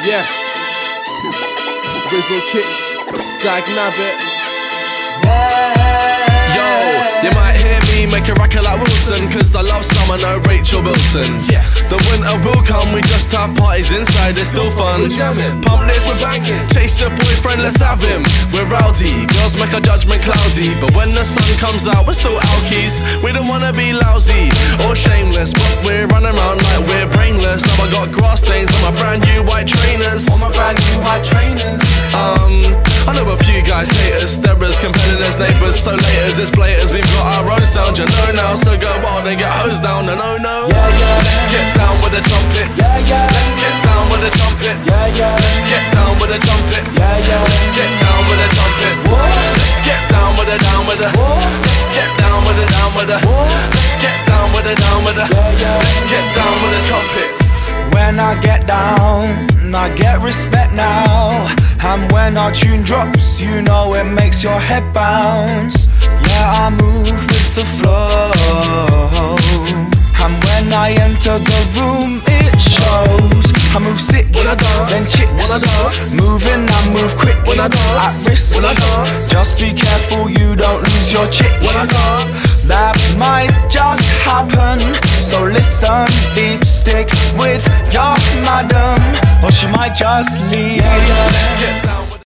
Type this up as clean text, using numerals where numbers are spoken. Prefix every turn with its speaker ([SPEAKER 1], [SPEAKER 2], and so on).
[SPEAKER 1] Yes. Rizzle Kicks, Dag Nabbit.
[SPEAKER 2] Yo, you might hear me make a record like Wilson, cause I love summer, no Rachel Wilson.
[SPEAKER 1] Yes.
[SPEAKER 2] The winter will come, we just have parties inside, it's still fun.
[SPEAKER 1] We're jamming,
[SPEAKER 2] Pump this,
[SPEAKER 1] we're banging.
[SPEAKER 2] Chase your boyfriend, let's have him. We're rowdy, girls make our judgment cloudy, but when the sun comes out, we're still alkies. We don't wanna be lousy or shameless, but we're running around like we're brainless. Now I got grass stains on my brand new white trainers. I know a few guys hate us, terrors, competitors, neighbours, so laters, it's blaters. We've got our own sound, you know now, so go wild and get hosed down, and oh no. Let's get down with the trumpets. Let's get down with the trumpets. Let's get down with the trumpets. Let's get down with the trumpets. Let's get down with the Let's get down with the Let's get down with the Let's get down with the trumpets.
[SPEAKER 3] When I get down, I get respect now. And when our tune drops, you know it makes your head bounce. Yeah, I move with the flow. And when I enter the room, it shows. I move sick, then chicks. Moving, I move quick, at risk. Just be careful you don't lose your chick. That might just happen, so listen deep, stick with your madam, or she might just leave.
[SPEAKER 2] Let's get down.